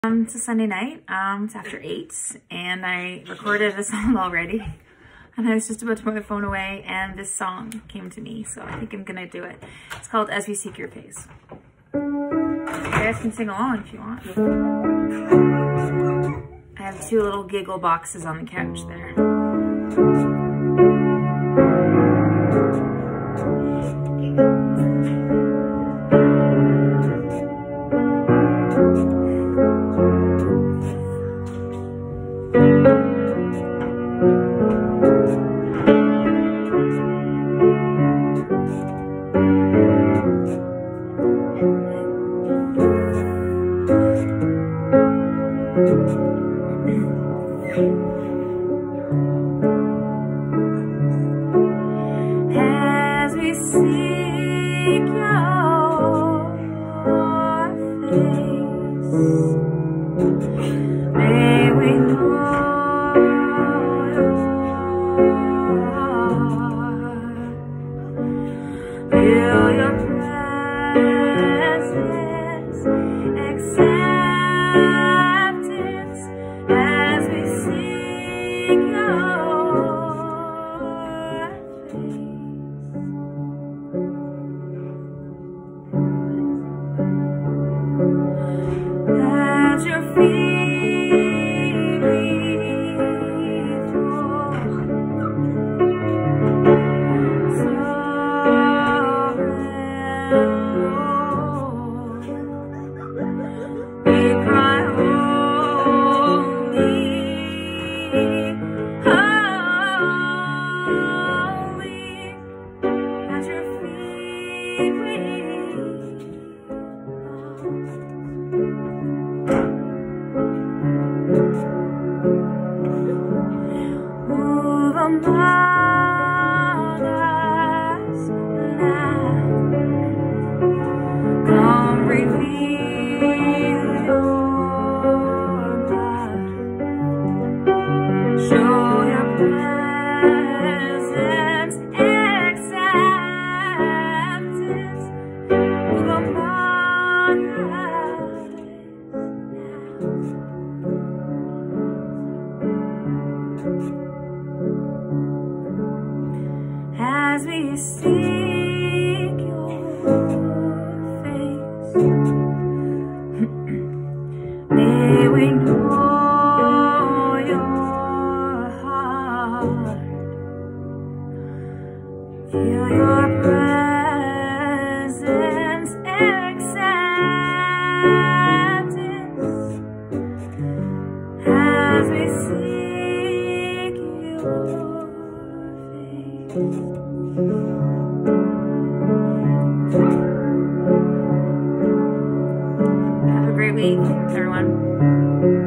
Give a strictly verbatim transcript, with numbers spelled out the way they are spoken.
Um, it's a Sunday night, um, it's after eight, and I recorded a song already, and I was just about to put my phone away, and this song came to me, so I think I'm gonna do it. It's called As We Seek Your Face. You guys can sing along if you want. I have two little giggle boxes on the couch there. As we seek your face, may we know your heart, feel your presence, acceptance, as we seek your at your feet we fall, sovereign Lord. We cry holy, holy, at your feet we move among us now. Come reveal your God. Show your presence, acceptance. Move among us as we seek your face. May we know your heart, feel your presence, acceptance, as we seek your face. Have a great week, everyone.